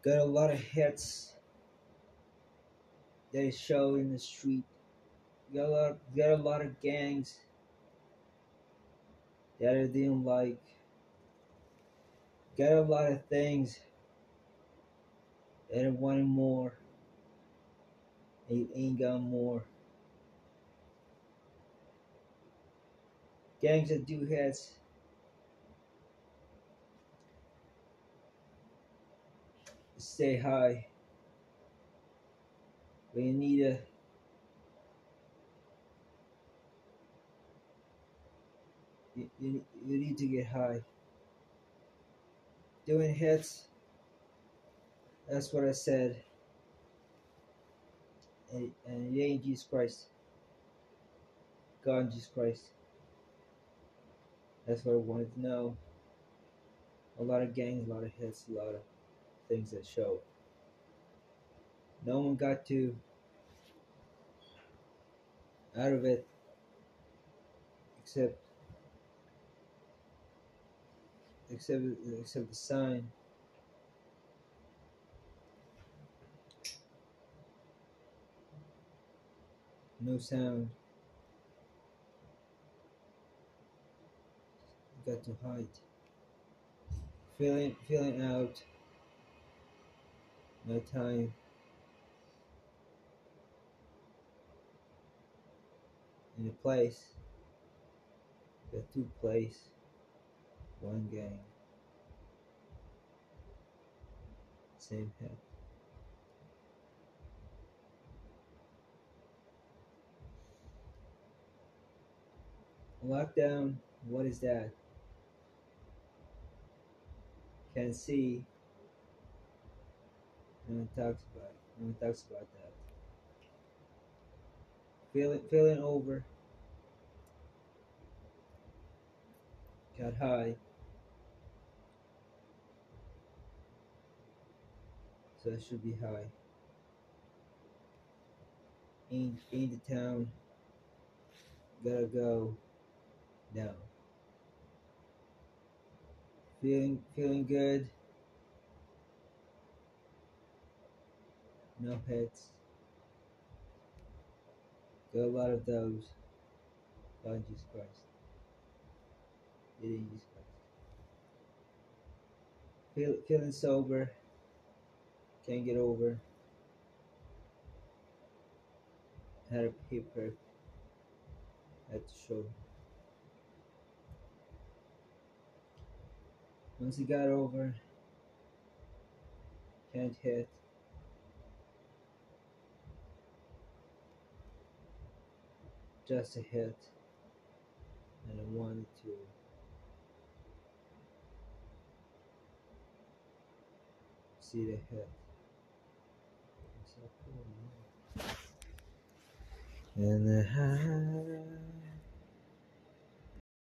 got a lot of hits that show in the street. Got a lot of gangs that are doing like got a lot of things that are wanting more. Ain't got more. Gangs that do hits stay high. But you need to get high. Doing hits, that's what I said. And it ain't Jesus Christ. God and Jesus Christ. That's what I wanted to know. A lot of gangs, a lot of hits, a lot of things that show. No one got to out of it except except except the sign. No sound. Got to hide. Feeling out. No time. In a place. Got two place. One gang. Same head. Lockdown. What is that? Can't see. No one talks about it. No one talks about that. Feeling over. Got high. So it should be high. In the town. Gotta go now. Feeling good. No hits. Got a lot of those. God Jesus Christ. It ain't Jesus Christ. Feeling sober. Can't get over. Had a paper at the show. Once he got over, can't hit. Just a hit. And I wanted to see the hit. So cool, man. And